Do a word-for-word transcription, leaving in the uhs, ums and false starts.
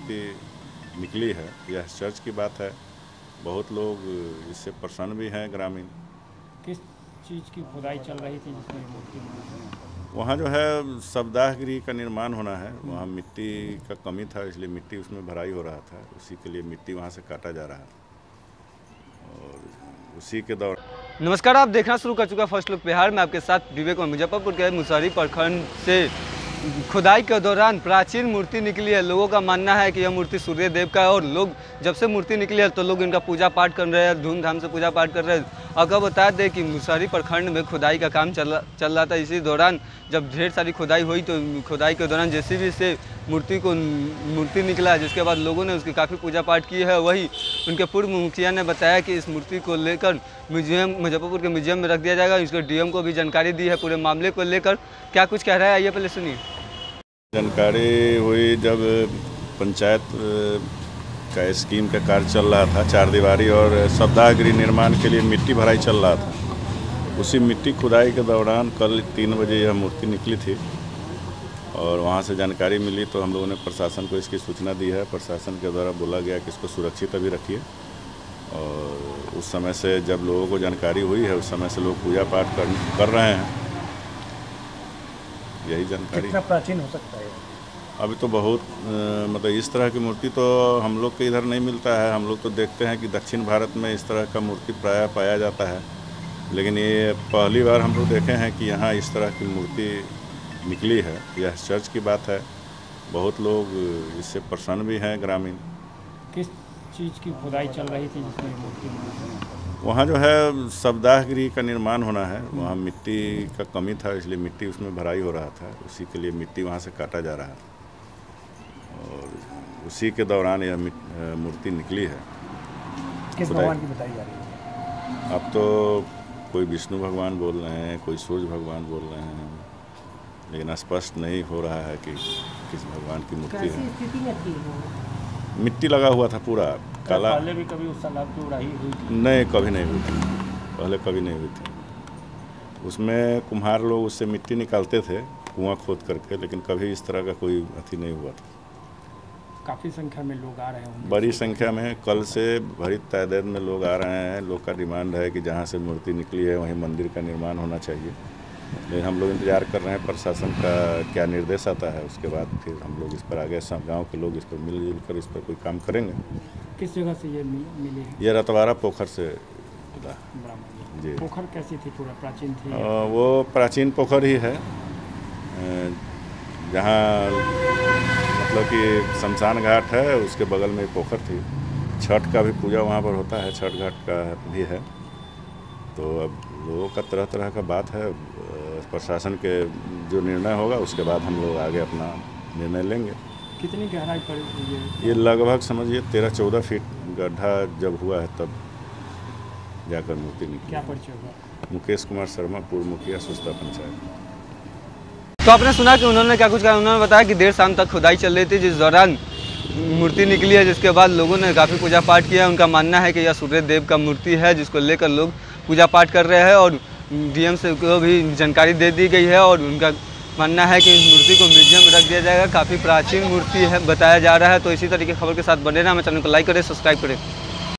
मूर्ति निकली है, यह चर्च की बात है। बहुत लोग इससे प्रसन्न भी हैं। ग्रामीण किस चीज़ की खुदाई चल रही थी जिसमें मूर्ति बनी? वहाँ जो है शवदाह का निर्माण होना है, वहाँ मिट्टी का कमी था, इसलिए मिट्टी उसमें भराई हो रहा था। उसी के लिए मिट्टी वहाँ से काटा जा रहा है और उसी के दौरान। नमस्कार, आप देखना शुरू कर चुका फर्स्ट लुक बिहार में आपके साथ विवेक। मुजफ्फरपुर के मुसहरी प्रखंड से खुदाई के दौरान प्राचीन मूर्ति निकली है। लोगों का मानना है कि यह मूर्ति सूर्य देव का है और लोग जब से मूर्ति निकली है तो लोग इनका पूजा पाठ कर रहे हैं, धूमधाम से पूजा पाठ कर रहे हैं। अगर बता दें कि मुसहरी प्रखंड में खुदाई का काम चल चल रहा था, इसी दौरान जब ढेर सारी खुदाई हुई तो खुदाई के दौरान जेसीबी से मूर्ति को मूर्ति निकला, जिसके बाद लोगों ने उसकी काफ़ी पूजा पाठ की है। वही उनके पूर्व मुखिया ने बताया कि इस मूर्ति को लेकर म्यूजियम मुजफ्फरपुर के म्यूजियम में रख दिया जाएगा। इसको डीएम को भी जानकारी दी है पूरे मामले को लेकर। क्या कुछ कह रहा है, आइए पहले सुनिए। जानकारी हुई जब पंचायत का स्कीम का कार्य चल रहा था, चार दीवारी और शवदाह गृह निर्माण के लिए मिट्टी भराई चल रहा था। उसी मिट्टी खुदाई के दौरान कल तीन बजे यह मूर्ति निकली थी और वहाँ से जानकारी मिली तो हम लोगों ने प्रशासन को इसकी सूचना दी है। प्रशासन के द्वारा बोला गया कि इसको सुरक्षित अभी रखिए। और उस समय से जब लोगों को जानकारी हुई है, उस समय से लोग पूजा पाठ कर, कर रहे हैं। यही जानकारी। कितना प्राचीन हो सकता है? अभी तो बहुत मतलब इस तरह की मूर्ति तो हम लोग के इधर नहीं मिलता है। हम लोग तो देखते हैं कि दक्षिण भारत में इस तरह का मूर्ति प्रायः पाया जाता है, लेकिन ये पहली बार हम लोग देखे हैं कि यहाँ इस तरह की मूर्ति निकली है। यह चर्च की बात है। बहुत लोग इससे प्रसन्न भी हैं। ग्रामीण किस चीज़ की खुदाई चल रही थी जिसमें मूर्ति बनी? वहाँ जो है शवदाह गृह का निर्माण होना है, वहाँ मिट्टी का कमी था, इसलिए मिट्टी उसमें भराई हो रहा था। उसी के लिए मिट्टी वहाँ से काटा जा रहा है और उसी के दौरान यह मूर्ति निकली है। किस भगवान की बताई जा रही है? अब तो कोई विष्णु भगवान बोल रहे हैं, कोई सूर्य भगवान बोल रहे हैं, लेकिन स्पष्ट नहीं हो रहा है कि किस भगवान की मूर्ति है। स्थिति में थी वो? मिट्टी लगा हुआ था पूरा काला। पहले भी कभी उस तालाब की उड़ाई हुई थी? नहीं, कभी नहीं हुई थी। पहले कभी नहीं हुई थी। उसमें कुम्हार लोग उससे मिट्टी निकालते थे कुआं खोद करके, लेकिन कभी इस तरह का कोई अति नहीं हुआ था। काफ़ी संख्या में लोग आ रहे हैं? बड़ी संख्या में, कल से भरी तादाद में लोग आ रहे हैं। लोग का डिमांड है कि जहाँ से मूर्ति निकली है वहीं मंदिर का निर्माण होना चाहिए। लेकिन हम लोग इंतजार कर रहे हैं प्रशासन का क्या निर्देश आता है, उसके बाद फिर हम लोग इस पर आगे सब गांव के लोग इस पर मिलजुल कर इस पर कोई काम करेंगे। किस जगह से ये मिले हैं? ये रतवारा पोखर से मिला जी। पोखर कैसी थी? पूरा प्राचीन थी? आ, वो प्राचीन पोखर ही है, जहाँ मतलब कि शमशान घाट है, उसके बगल में पोखर थी। छठ का भी पूजा वहाँ पर होता है, छठ घाट का भी है। तो अब लोगों का तरह तरह का बात है। प्रशासन के जो निर्णय होगा उसके बाद हम लोग आगे अपना निर्णय लेंगे। कितनी गहराई पड़ी है? ये लगभग समझिए तेरह चौदह फीट गड्ढा जब हुआ है तब जाकर मूर्ति निकली। क्या परिचय होगा? मुकेश कुमार शर्मा, पूर्व मुखिया सुस्ता पंचायत। तो आपने सुना कि उन्होंने क्या कुछ कहा। उन्होंने बताया कि देर शाम तक खुदाई चल रही थी, जिस दौरान मूर्ति निकली है, जिसके बाद लोगों ने काफ़ी पूजा पाठ किया है। उनका मानना है कि यह सूर्य देव का मूर्ति है, जिसको लेकर लोग पूजा पाठ कर रहे हैं और डीएम से को भी जानकारी दे दी गई है। और उनका मानना है कि इस मूर्ति को म्यूजियम में रख दिया जाएगा। काफ़ी प्राचीन मूर्ति है बताया जा रहा है। तो इसी तरीके की खबर के साथ बने रहना। हमारे चैनल को लाइक करें, सब्सक्राइब करें।